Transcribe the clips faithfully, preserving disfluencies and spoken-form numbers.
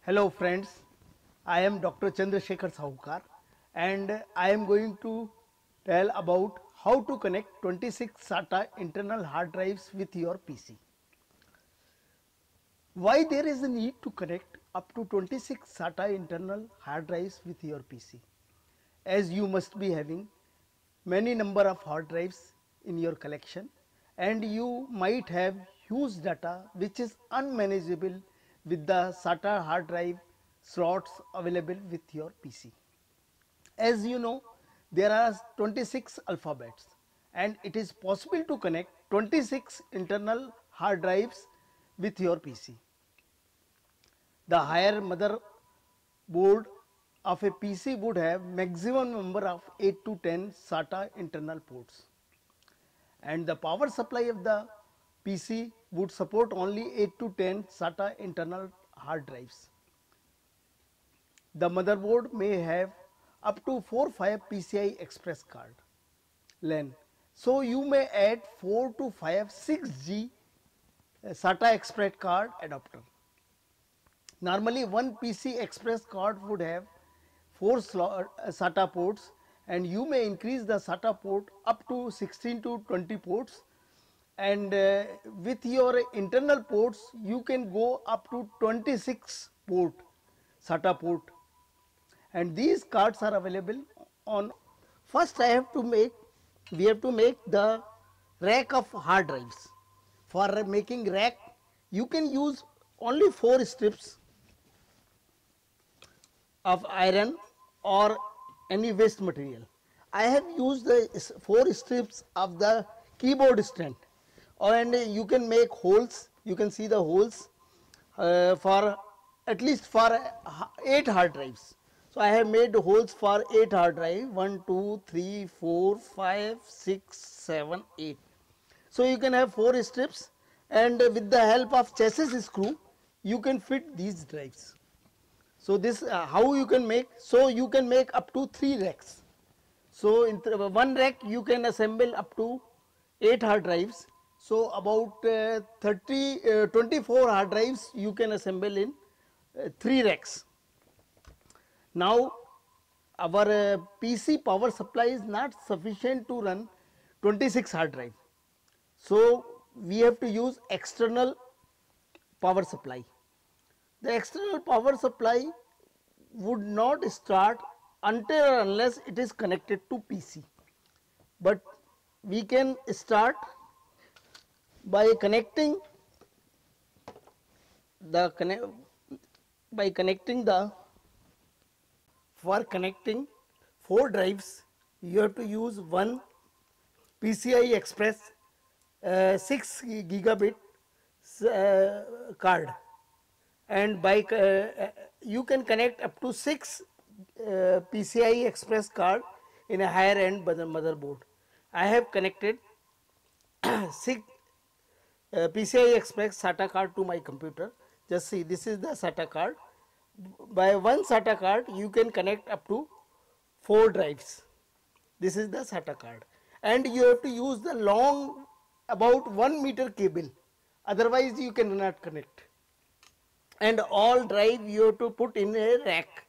Hello friends, I am Doctor Chandrasekhar Sahukar and I am going to tell about how to connect twenty-six SATA internal hard drives with your P C. Why there is a need to connect up to twenty-six SATA internal hard drives with your P C? As you must be having many number of hard drives in your collection and you might have huge data which is unmanageable with the SATA hard drive slots available with your P C. As you know, there are twenty-six alphabets and it is possible to connect twenty-six internal hard drives with your P C. The higher motherboard of a P C would have maximum number of eight to ten SATA internal ports, and the power supply of the P C would support only eight to ten SATA internal hard drives. The motherboard may have up to four to five P C I Express card LAN. So you may add four to five six G SATA Express card adapter. Normally one P C Express card would have four slot, uh, SATA ports, and you may increase the SATA port up to sixteen to twenty ports, and uh, with your internal ports you can go up to twenty-six port SATA port, and these cards are available on. First I have to make, we have to make the rack of hard drives. For making rack you can use only four strips of iron or any waste material. I have used the four strips of the keyboard stand, and you can make holes, you can see the holes uh, for at least for eight hard drives. So I have made holes for eight hard drive, one, two, three, four, five, six, seven, eight. So you can have four strips, and with the help of chassis screw you can fit these drives. So this uh, how you can make, so you can make up to three racks. So in one rack you can assemble up to eight hard drives. So about uh, thirty, uh, twenty-four hard drives you can assemble in uh, three racks. Now our uh, P C power supply is not sufficient to run twenty-six hard drive. So we have to use external power supply. The external power supply would not start until or unless it is connected to P C, but we can start by connecting the connect by connecting the for connecting four drives you have to use one P C I Express uh, six gigabit uh, card, and by uh, you can connect up to six uh, P C I Express card in a higher end motherboard. I have connected six uh, P C I Express SATA card to my computer. Just see, this is the SATA card. By one SATA card you can connect up to four drives. This is the SATA card, and you have to use the long about one meter cable, otherwise you cannot connect. And all drive you have to put in a rack.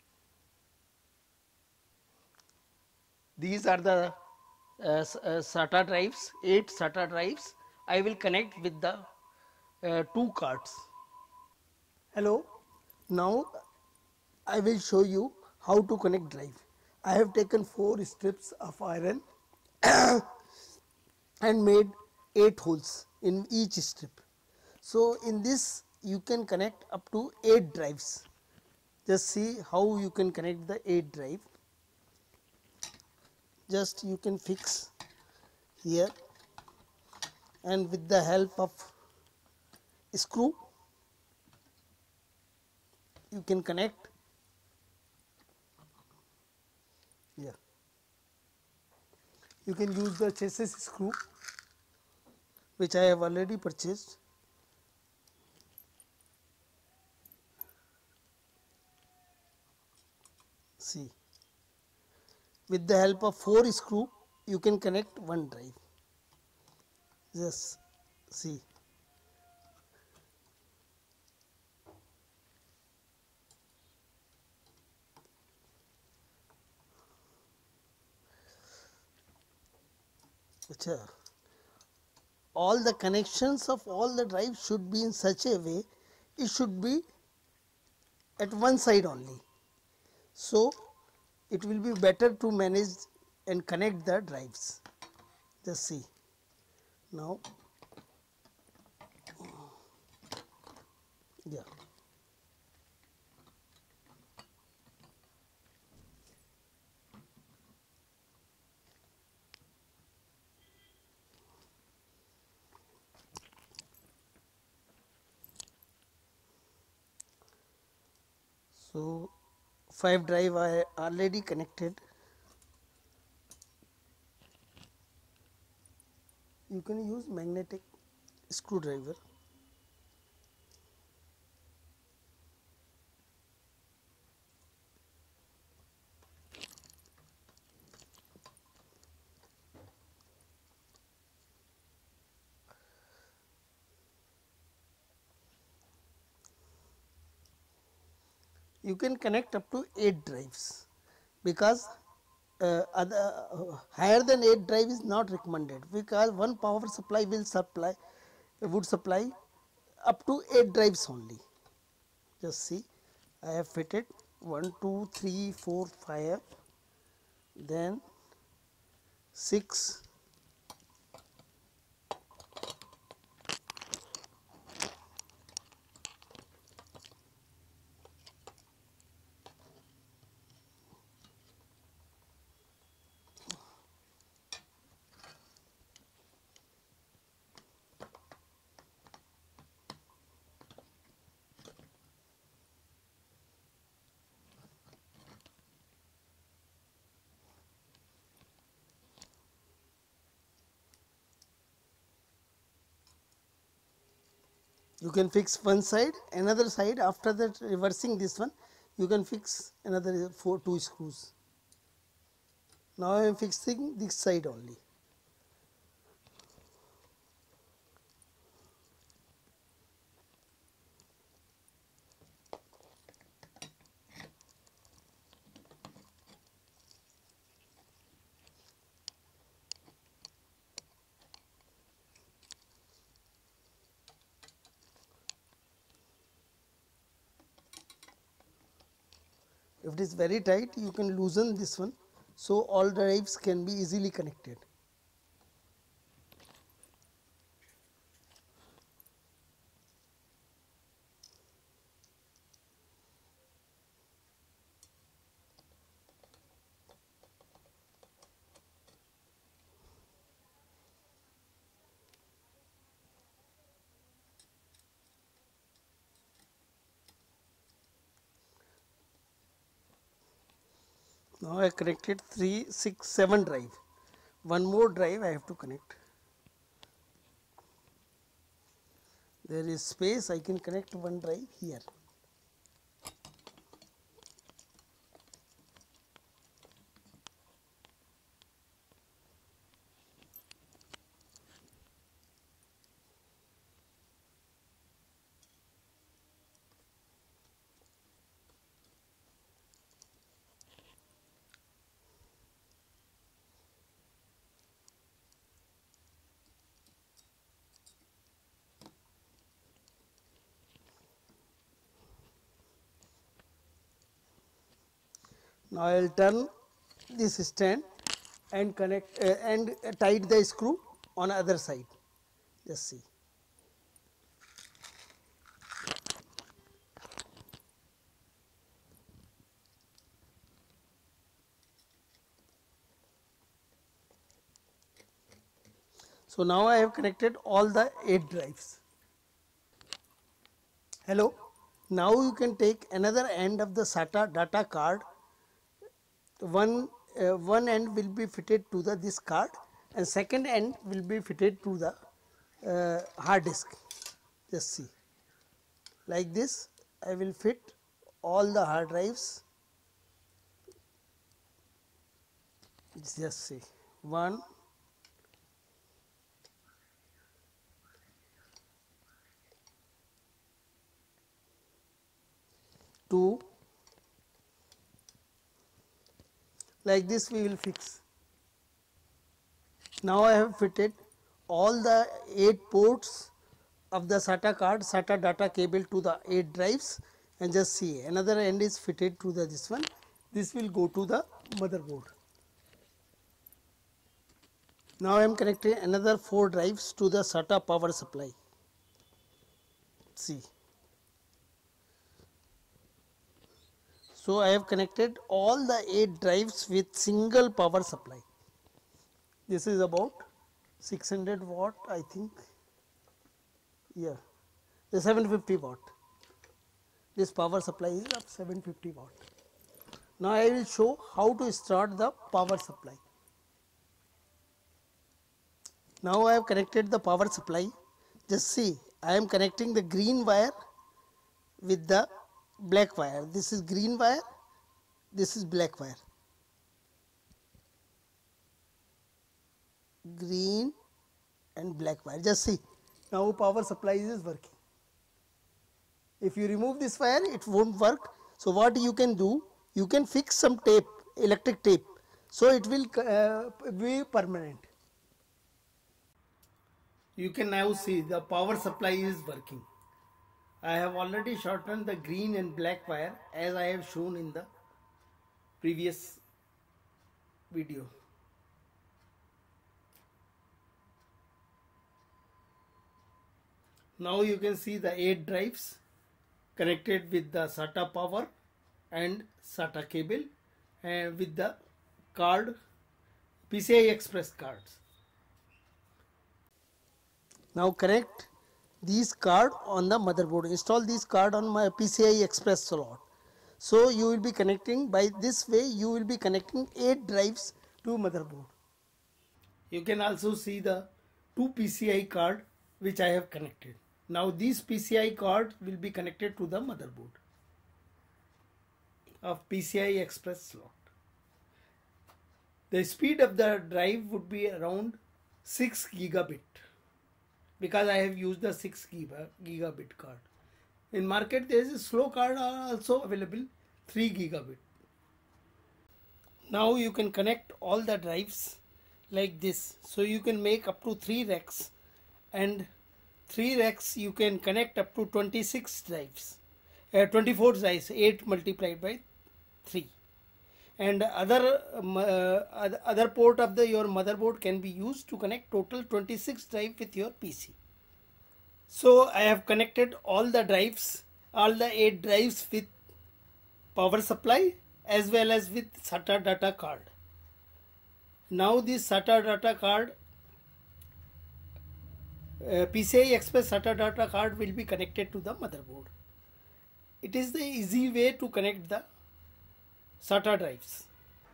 These are the uh, uh, SATA drives, eight SATA drives. I will connect with the uh, two cards. Hello, now I will show you how to connect drive. I have taken four strips of iron and made eight holes in each strip. So in this you can connect up to eight drives. Just see how you can connect the eight drive. Just you can fix here, and with the help of screw you can connect here. You can use the chassis screw which I have already purchased. See, with the help of four screw you can connect one drive. Just see, Achha. All the connections of all the drives should be in such a way, it should be at one side only. So, it will be better to manage and connect the drives. Just see. Now, yeah. So, five drive are already connected. You can use magnetic screwdriver. You can connect up to eight drives, because uh, other, uh, higher than eight drive is not recommended, because one power supply will supply would supply up to eight drives only. Just see, I have fitted one, two, three, four, five, then six, you can fix one side, another side, after that reversing this one, you can fix another four, two screws. Now I am fixing this side only. If it is very tight, you can loosen this one, so all drives can be easily connected. Now I connected three, six, seven drive. One more drive I have to connect. There is space, I can connect one drive here. Now I will turn this stand and connect uh, and tight the screw on other side. Just see. So now I have connected all the eight drives. Hello. Now you can take another end of the SATA data card. One uh, one end will be fitted to the this card, and second end will be fitted to the uh, hard disk. Just see, like this I will fit all the hard drives. Just see, one, two, like this we will fix. Now I have fitted all the eight ports of the SATA card, SATA data cable to the eight drives, and just see another end is fitted to the this one. This will go to the motherboard. Now I am connecting another four drives to the SATA power supply. See. So I have connected all the eight drives with single power supply. This is about six hundred watt, I think. Yeah, the seven hundred fifty watt. This power supply is of seven hundred fifty watt. Now I will show how to start the power supply. Now I have connected the power supply. Just see, I am connecting the green wire with the black wire. This is green wire, this is black wire. Green and black wire. Just see, now power supply is working. If you remove this wire, it won't work. So what you can do, you can fix some tape, electric tape, so it will uh, be permanent. You can now see the power supply is working. I have already shortened the green and black wire as I have shown in the previous video. Now you can see the eight drives connected with the SATA power and SATA cable and with the card, P C I Express cards. Now connect these card on the motherboard. Install this card on my P C I Express slot. So you will be connecting, by this way you will be connecting eight drives to motherboard. You can also see the two P C I card which I have connected. Now these P C I cards will be connected to the motherboard of P C I Express slot. The speed of the drive would be around six gigabit because I have used the six gigabit card. In market there is a slow card also available, three gigabit. Now you can connect all the drives like this. So you can make up to three racks, and three racks you can connect up to twenty-six drives, uh, twenty-four drives, eight multiplied by three. And other um, uh, other port of the your motherboard can be used to connect total twenty-six drive with your P C. So I have connected all the drives, all the eight drives with power supply as well as with SATA data card. Now this SATA data card, uh, P C I Express SATA data card will be connected to the motherboard. It is the easy way to connect the SATA drives.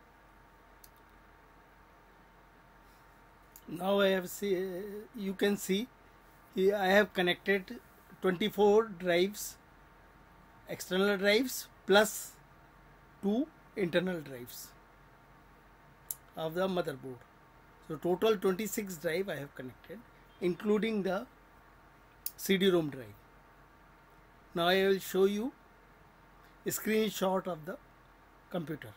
Now I have see, you can see here I have connected twenty-four drives, external drives plus two internal drives of the motherboard. So total twenty-six drive I have connected, including the C D ROM drive. Now I will show you a screenshot of the computer.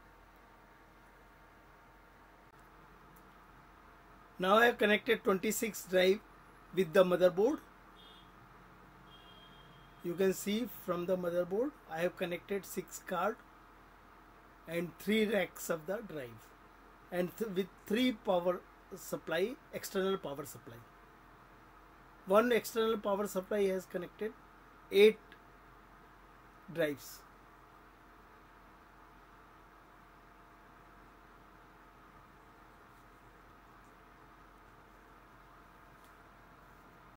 Now I have connected twenty-six drive with the motherboard. You can see from the motherboard I have connected six card and three racks of the drive, and th with three power supply, external power supply. One external power supply has connected eight drives.